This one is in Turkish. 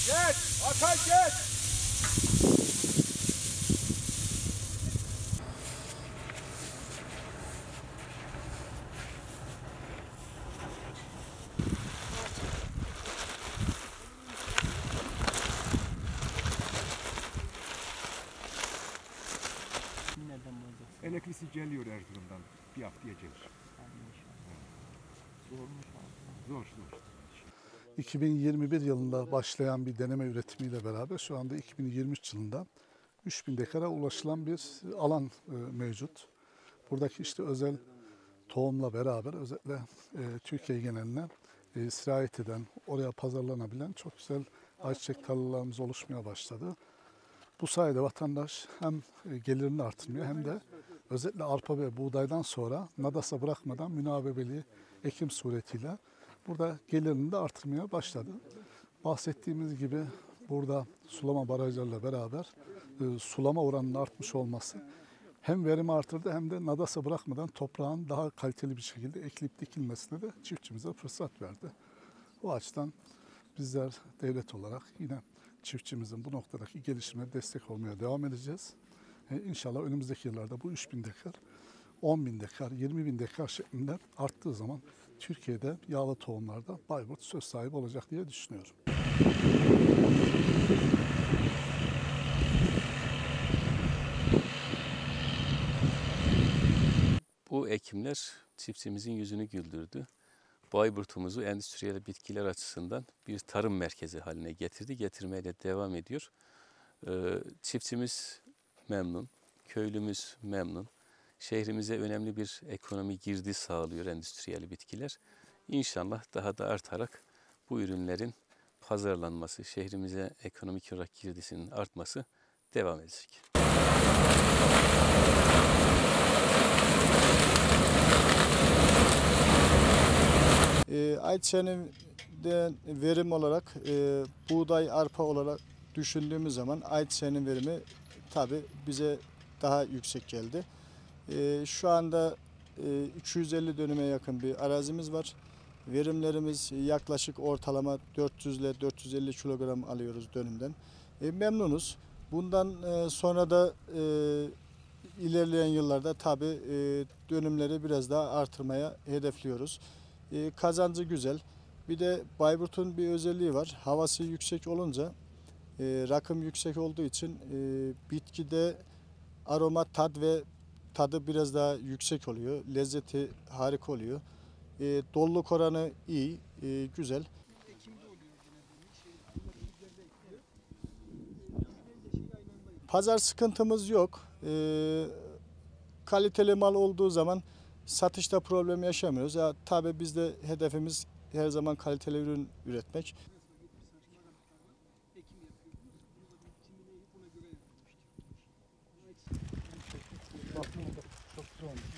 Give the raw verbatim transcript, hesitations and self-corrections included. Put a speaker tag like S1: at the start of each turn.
S1: Geç! Hakan geç!
S2: Nereden bulacaksın?
S1: Elektrisi geliyor Erzurum'dan. Bir haftaya gelir.
S2: Zormuş abi.
S1: Zor zor.
S3: iki bin yirmi bir yılında başlayan bir deneme üretimiyle beraber şu anda iki bin yirmi üç yılında üç bin dekara ulaşılan bir alan e, mevcut. Buradaki işte özel tohumla beraber özellikle e, Türkiye geneline e, sirayet eden, oraya pazarlanabilen çok güzel ayçiçek tarlalarımız oluşmaya başladı. Bu sayede vatandaş hem gelirini artırmıyor hem de özellikle arpa ve buğdaydan sonra nadasa bırakmadan münavebeli ekim suretiyle burada gelirini de artırmaya başladı. Bahsettiğimiz gibi burada sulama barajlarıyla beraber e, sulama oranının artmış olması hem verimi artırdı hem de nadasa bırakmadan toprağın daha kaliteli bir şekilde ekilip dikilmesine de çiftçimize fırsat verdi. Bu açıdan bizler devlet olarak yine çiftçimizin bu noktadaki gelişimine destek olmaya devam edeceğiz. E, İnşallah önümüzdeki yıllarda bu üç bin dekar, on bin dekar, yirmi bin dekar şeklinde arttığı zaman Türkiye'de yağlı tohumlarda Bayburt söz sahibi olacak diye düşünüyorum.
S4: Bu ekimler çiftçimizin yüzünü güldürdü. Bayburt'umuzu endüstriyel bitkiler açısından bir tarım merkezi haline getirdi. Getirmeye de devam ediyor. Ee, çiftçimiz memnun, köylümüz memnun. Şehrimize önemli bir ekonomi girdi sağlıyor endüstriyel bitkiler. İnşallah daha da artarak bu ürünlerin pazarlanması, şehrimize ekonomik olarak girdisinin artması devam edecek.
S5: E, ayçiçeğinin verim olarak e, buğday, arpa olarak düşündüğümüz zaman ayçiçeğinin verimi tabi bize daha yüksek geldi. E, şu anda e, üç yüz elli dönüme yakın bir arazimiz var. Verimlerimiz yaklaşık ortalama dört yüz ile dört yüz elli kilogram alıyoruz dönümden. E, memnunuz. Bundan e, sonra da e, ilerleyen yıllarda tabi e, dönümleri biraz daha artırmaya hedefliyoruz. E, kazancı güzel. Bir de Bayburt'un bir özelliği var. Havası yüksek olunca, e, rakım yüksek olduğu için e, bitkide aroma, tat ve tadı biraz daha yüksek oluyor. Lezzeti harika oluyor. E, doluluk oranı iyi, e, güzel. Pazar sıkıntımız yok. E, kaliteli mal olduğu zaman satışta problem yaşamıyoruz. Ya, tabii bizde hedefimiz her zaman kaliteli ürün üretmek.
S3: Çok güzel olmuş.